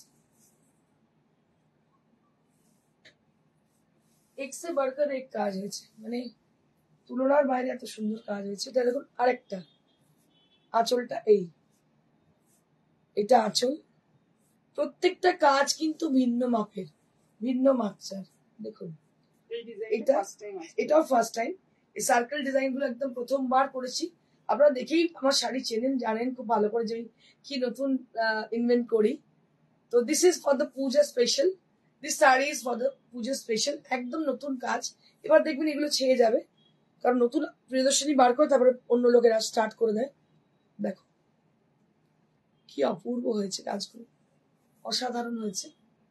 Speaker 1: এক সে বাড়কর এক কাজ হয়েছে, মানে তুলনার বাইরে এত সুন্দর কাজ হয়েছে। এটা দেখুন আরেকটা, আঁচলটা এই, এটা আঁচল। প্রত্যেকটা কাজ কিন্তু ভিন্ন মাপের, ভিন্ন মাপচার। দেখুন এটা, এটাও ফার্স্ট টাইম। এই সার্কেল ডিজাইন গুলো একদম প্রথমবার করেছি। আপনারা দেখেই আমার শাড়ি চেনেন, জানেন খুব ভালো করে যে কি নতুন ইনভেন্ট করি। তো this is for the Puja special, this sari is for the Puja special. একদম নতুন কাজ। এবার দেখবেন এগুলো ছেয়ে যাবে, কারণ নতুন প্রিয়দর্শনী বার করে তারপরে অন্য লোকেরা স্টার্ট করে দেয়। দেখো কি অপূর্ব হয়েছে কাজগুলো, অসাধারণ হয়েছে।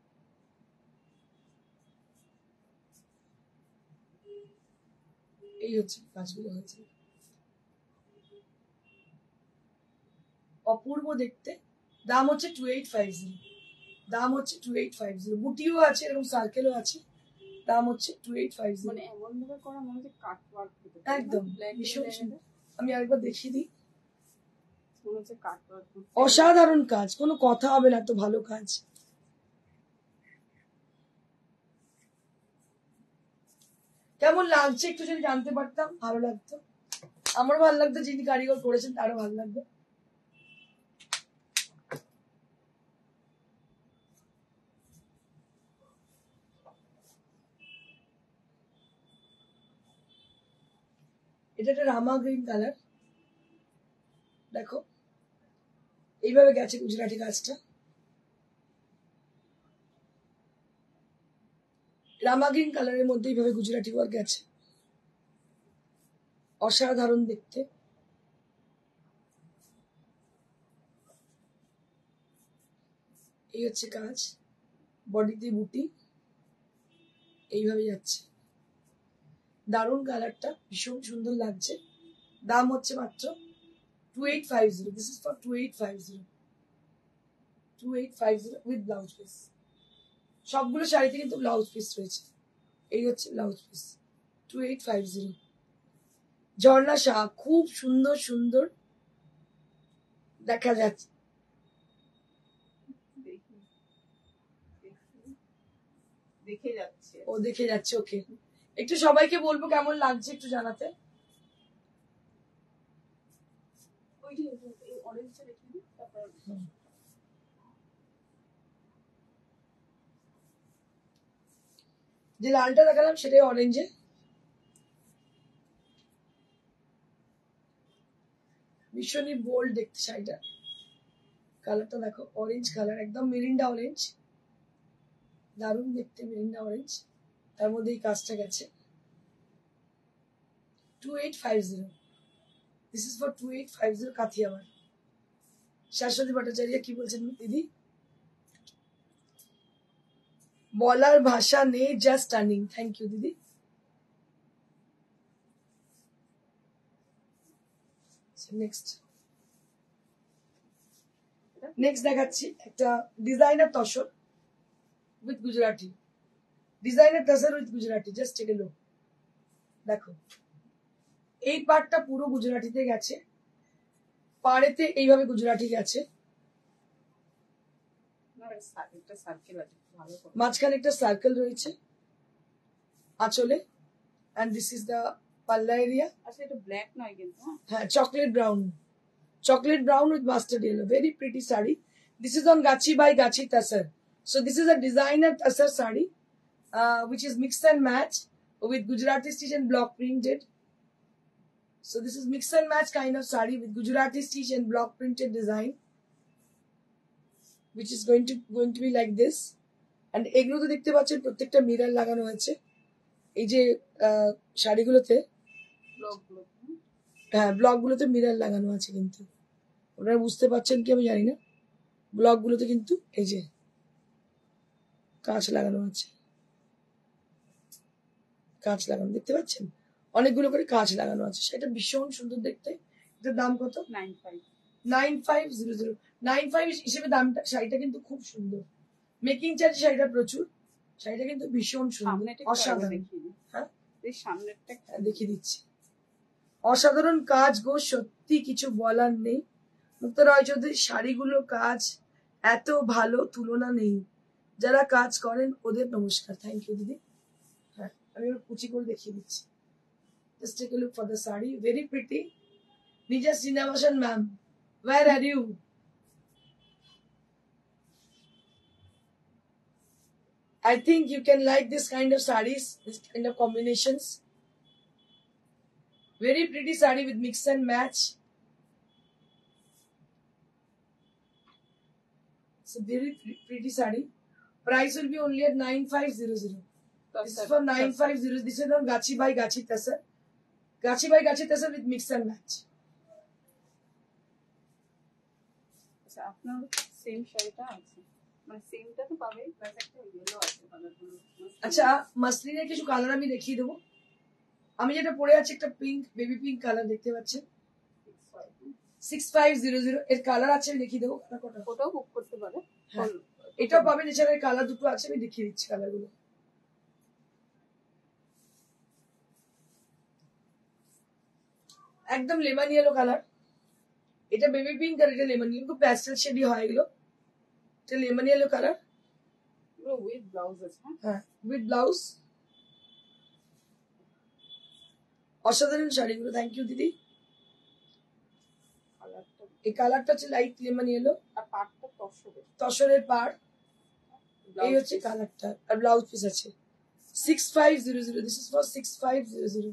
Speaker 1: এই হচ্ছে কাজগুলো হয়েছে, অপূর্ব দেখতে। দাম হচ্ছে 2850। দাম হচ্ছে 2850। বুটিও আছে, এরকম সার্কেলও আছে। দাম হচ্ছে 2850।
Speaker 2: মানে এমন ভাবে করা মনে হচ্ছে কাট ওয়ার্ক,
Speaker 1: একদম ভীষণ সুন্দর। আমি আরেকবার দেখিয়ে দিই,
Speaker 2: মনে হচ্ছে কাট ওয়ার্ক,
Speaker 1: অসাধারণ কাজ, কোনো কথা হবে না, এত ভালো কাজ। কেমন লাগছে একটু যদি জানতে পারতাম ভালো লাগতো, আমার ভালো লাগতো, যিনি কারিগর করেছেন তারও ভালো লাগবে। এটা একটা রামা গ্রিন কালার। দেখো এইভাবে গেছে গুজরাটি কাজটা, রামা গ্রিন কালারের মধ্যে এইভাবে গুজরাটি ওয়ার্ক গেছে, অসাধারণ দেখতে। এই হচ্ছে কাজ, বডিতে বুটি এইভাবে যাচ্ছে, দারুণ কালারটা, ভীষণ সুন্দর লাগছে। দাম হচ্ছে মাত্র 2850। This is for 2850, 2850 with blouse piece. সবগুলো শাড়িতে কিন্তু ব্লাউজ পিস রয়েছে। এই হচ্ছে ব্লাউজ পিস, 2850। ঝর্ণা শাহ, খুব সুন্দর সুন্দর দেখা যাচ্ছে।
Speaker 2: দেখে যাচ্ছে,
Speaker 1: ও দেখে যাচ্ছে, ওকে। একটু সবাইকে বলবো কেমন লাগছে একটু জানাতে। যে লালটা দেখালাম সেটাই অরেঞ্জে, ভীষণই বোল্ড দেখতে শাড়িটা। কালারটা দেখো, অরেঞ্জ কালার, একদম মিরিন্ডা অরেঞ্জ, দারুণ দেখতে মিরিন্ডা অরেঞ্জ। তার মধ্যে এই কাজটা গেছে 2850। This is for 2850 Kathiawar. Shashwati Bhattacharya কি বলছেন দিদি? বলার ভাষা নেই, জাস্ট স্টানিং। থ্যাংক ইউ দিদি। নেক্সট দেখাচ্ছি একটা designer tussar with Gujarati. Designer tussar with Gujarati, just take a look. দেখো এই পার্টটা পুরো গুজরাটিতে গেছে, পাড়েতে এইভাবে গুজরাটি গেছে, মাঝখানে একটা সার্কেল রয়েছে আঁচলে, and this is the palla area.
Speaker 2: আচ্ছা এটা ব্ল্যাক নয় কিন্তু,
Speaker 1: হ্যাঁ chocolate brown with mustard yellow, very pretty sari. This is on Gachi by Gachi Tasar. So this is a designer Tasar sari, which is mix and match with Gujarati stitch and block printed. So this is mix and match kind of sari with Gujarati stitch and block printed design, which is going to be like this. And এগুলো তো দেখতে পাচ্ছেন প্রত্যেকটা mirror লাগানো হয়েছে এই যে শাড়িগুলোতে। হ্যাঁ ব্লকগুলোতে মিরর লাগানো আছে, কিন্তু আপনারা বুঝতে পারছেন কি আমি জানি না। ব্লকগুলোতে কিন্তু এই যে কাঁচ লাগানো আছে, কাঁচ লাগানো দেখতে পাচ্ছেন, অনেকগুলো করে কাঁচ লাগানো আছে, সেটা ভীষণ সুন্দর দেখতে। এটার দাম কত? 9500। 95 হিসেবে দামটা, শাড়িটা কিন্তু খুব সুন্দর। মেকিং চার্জ শাড়িটা প্রচুর, শাড়িটা কিন্তু ভীষণ সুন্দর, অসাধারণ। হ্যাঁ দেখিয়ে দিচ্ছি, অসাধারণ কাজ গো, সত্যি কিছু বলার নেই। মুক্তা রয় চৌধুরীর শাড়িগুলো কাজ এত ভালো, তুলনা নেই। যারা কাজ করেন ওদের নমস্কার। থ্যাংক ইউ দিদি। হ্যাঁ আমি কুচি করে দেখিয়ে দিচ্ছি। Just take a look for the sari, very pretty. Nija Srinivasan ma'am, where are you? I think you can like this kind of sarees, this kind of combinations. Very pretty sari with mix and match. It's a very pretty sari. Price will be only at 9500. This is for 9500. This is on Gachi by Gachi Tasar. Gachi by Gachi Tasar with mix and match.
Speaker 2: আচ্ছা আপনার same শাড়িটা আছে, মানে সেমটা তো পাবে, plus একটা yellow আছে কালারগুলো।
Speaker 1: আচ্ছা মাসলিনের কিছু কালার আমি দেখিয়ে দেবো। আমি যেটা পরে আছি একটা পিঙ্ক, বেবি পিঙ্ক কালার দেখতে পাচ্ছেন, 6500 এর কালার আছে, আমি দেখিয়ে দেবো।
Speaker 2: ওটাও বুক করতে পারে,
Speaker 1: এটাও পাবেন। এছাড়া কালার দুটো আছে, আমি দেখিয়ে দিচ্ছি কালারগুলো। একদম লেমন ইয়েলো কালার, এটা বেবি পিঙ্ক আর এটা লেমন ইয়েলো, প্যাস্টেল শেডই হয় এগুলো। এটা lemon yellow colour
Speaker 2: with blouse আছে।
Speaker 1: হ্যাঁ উইথ ব্লাউজ, অসাধারণ শাড়িগুলো। থ্যাংক ইউ দিদি। এই কালারটা হচ্ছে লাইট লেমন ইয়েলো,
Speaker 2: আর পাড়টা
Speaker 1: তসরের পাড়, এই হচ্ছে কালারটা, আর ব্লাউজ পিস আছে। 6500, দিস ইজ ফর 6500।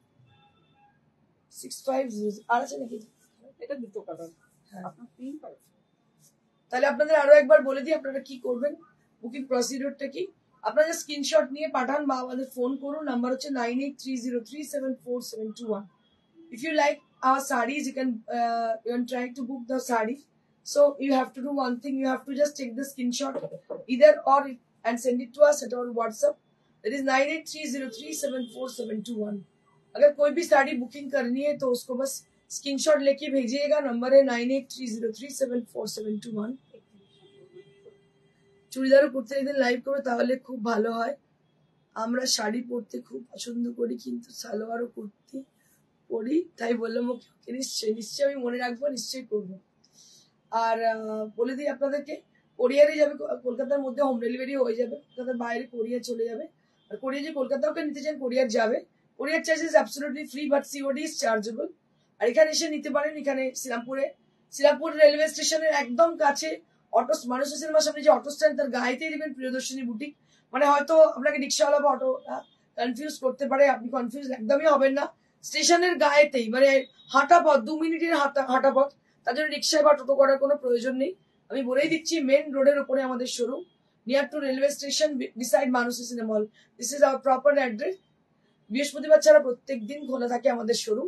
Speaker 1: 6500 আর আছে নাকি?
Speaker 2: এটা দুটো কালার। আপনার পিঙ্ক আছে।
Speaker 1: তাহলে আপনাদের আরো একবার বলে দিই আপনারা কি করবেন, বুকিং প্রসিডিউরটা কি। আপনারা স্ক্রিনশট নিয়ে পাঠান বা আমাদের ফোন করুন, নাম্বার হচ্ছে 9830374721। If you like our sarees, you can try to book the saree. So you have to do one thing, you have to just take the screenshot either or and send it to us at our WhatsApp. That is 9830374721। अगर कोई भी sari booking करनी है तो उसको बस screenshot लेके भेजिएगा, नंबर है 9830374721। চুড়িদারও পরতে একদিন লাইভ করবে, তাহলে খুব ভালো হয়। আমরা শাড়ি পরতে খুব পছন্দ করি, কিন্তু সালোয়ারও কুর্তি পরি, তাই বললাম ওকে। নিশ্চয়ই আমি মনে রাখবো, নিশ্চয়ই করবো। আর বলে দিই আপনাদেরকে, কোরিয়ারে যাবে, কলকাতার মধ্যে হোম ডেলিভারি হয়ে যাবে, কলকাতার বাইরে কোরিয়ার চলে যাবে। আর কোরিয়া যে কলকাতাকে নিতে চান কোরিয়ার যাবে, courier charge is absolutely free, but COD is chargeable. আর এখানে এসে নিতে পারেন, এখানে শ্রীরামপুর রেলওয়ে স্টেশনের একদম কাছে অটো, মানুষ সিনেমার সামনে যে অটো স্ট্যান্ড, তার গায়েতেই দেবেন প্রিয়দর্শিনী বুটিক। মানে হয়তো আপনাকে রিক্সাওয়ালা বা অটো কনফিউজ করতে পারে, আপনি কনফিউজ একদমই হবেন না। স্টেশনের গায়েতেই, মানে হাঁটা পথ, 2 মিনিটের হাঁটা পথ, তার জন্য রিক্সায় বা টোটো করার কোনো প্রয়োজন নেই। আমি বলেই দিচ্ছি, মেন রোডের উপরে আমাদের showroom, near to railway station, beside Manasi cinema hall. This is our proper address. বৃহস্পতিবার ছাড়া প্রত্যেক দিন খোলা থাকে আমাদের শোরুম।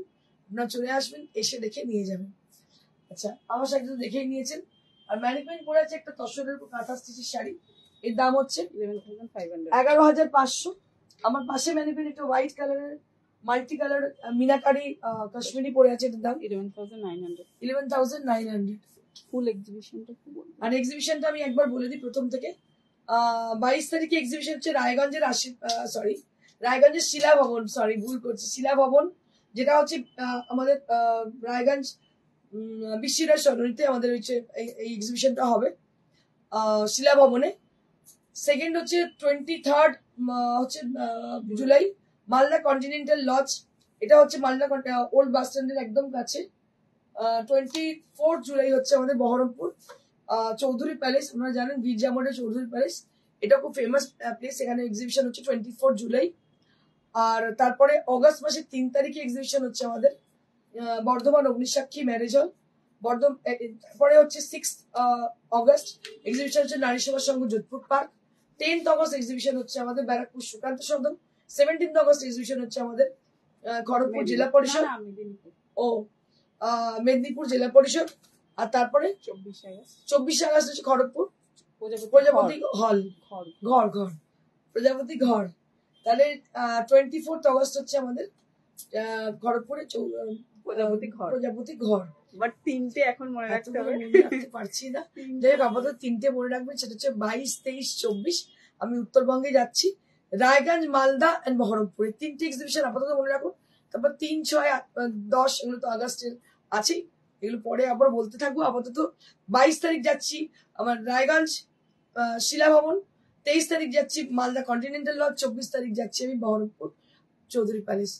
Speaker 1: আপনারা চলে আসবেন, এসে দেখে নিয়ে যাবেন। আচ্ছা, আমার শাড়ি তো দেখেই নিয়েছেন। আর ম্যানিকুইন পরে আছে একটা তসরের উপর কাঁথা স্টিচের শাড়ি, এর দাম হচ্ছে
Speaker 2: 11,500
Speaker 1: 11,500। আমার পাশে ম্যানিকুইন একটা হোয়াইট কালারের মাল্টি কালার মিনাকারি কাশ্মীরি পরে আছে, এটার দাম
Speaker 2: 11,900
Speaker 1: 11,900।
Speaker 2: ফুল এক্সিবিশনটা কি বলবো?
Speaker 1: আর এক্সিবিশনটা আমি একবার বলে দিই প্রথম থেকে। 22 তারিখে এক্সিবিশন হচ্ছে রায়গঞ্জের রায়গঞ্জের শিলা ভবন, ভুল করছি, শিলা ভবন, যেটা হচ্ছে আমাদের রায়গঞ্জ বিশ্বরাজ সরণিতে আমাদের হচ্ছে এই এক্সিবিশনটা হবে শিলা ভবনে। সেকেন্ড হচ্ছে 23rd হচ্ছে জুলাই, মালদা কন্টিনেন্টাল লজ, এটা হচ্ছে মালদা ওল্ড বাস স্ট্যান্ডের একদম কাছে। 24th জুলাই হচ্ছে আমাদের বহরমপুর চৌধুরী প্যালেস, আপনারা জানেন গির্জা মোড়ে চৌধুরী প্যালেস, এটা খুব ফেমাস প্লেস, এখানে এক্সিবিশন হচ্ছে 24 জুলাই। আর তারপরে অগস্ট মাসের 3 তারিখে এক্সিবিশন হচ্ছে আমাদের বর্ধমান অগ্নিসাক্ষী ম্যারেজ হল বর্ধমান। তারপরে হচ্ছে 6 অগস্ট এক্সিবিশন হচ্ছে Nari Seva Sangha Jodhpur Park. 10th August exhibition হচ্ছে আমাদের Barrackpore Sukanta Sadan. 17th August exhibition হচ্ছে আমাদের খড়গপুর জেলা পরিষদ ও মেদিনীপুর জেলা পরিষদ। আর তারপরে 24 আগস্ট হচ্ছে খড়গপুর প্রজাপতি হল ঘর প্রজাপতি ঘর। তাহলে 24th অগস্ট হচ্ছে আমাদের খড়গপুরে প্রজাপতি ঘর।
Speaker 2: বাট তিনটে এখন মনে রাখতে হবে,
Speaker 1: মনে রাখতে পারছি না, যাই হোক আপাতত 3টে মনে রাখবেন, সেটা হচ্ছে 22, 23, 24। আমি উত্তরবঙ্গে যাচ্ছি, রায়গঞ্জ, মালদা এন্ড বহরমপুর, এই 3টে এক্সিবিশন আপাতত মনে রাখুন। তারপর 3, 6, 10 এগুলো তো আগস্টের আছেই, এগুলো পরে আবার বলতে থাকবো। আপাতত 22 তারিখ যাচ্ছি আমার রায়গঞ্জ শিলা ভবন, 23 তারিখ যাচ্ছি মালদা কন্টিনেন্টাল লজ, 24 তারিখ যাচ্ছি আমি বহরমপুর চৌধুরী প্যালেস।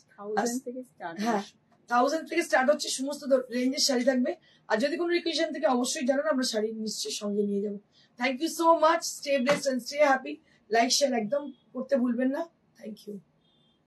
Speaker 1: 1000 থেকে স্টার্ট হচ্ছে, সমস্ত রেঞ্জের শাড়ি থাকবে। আর যদি কোনো রিকোয়েশন থেকে অবশ্যই জানান, আমরা শাড়ি নিশ্চয়ই সঙ্গে নিয়ে যাবো। Thank you so much, stay blessed and stay happy. Like share একদম করতে ভুলবেন না। Thank you.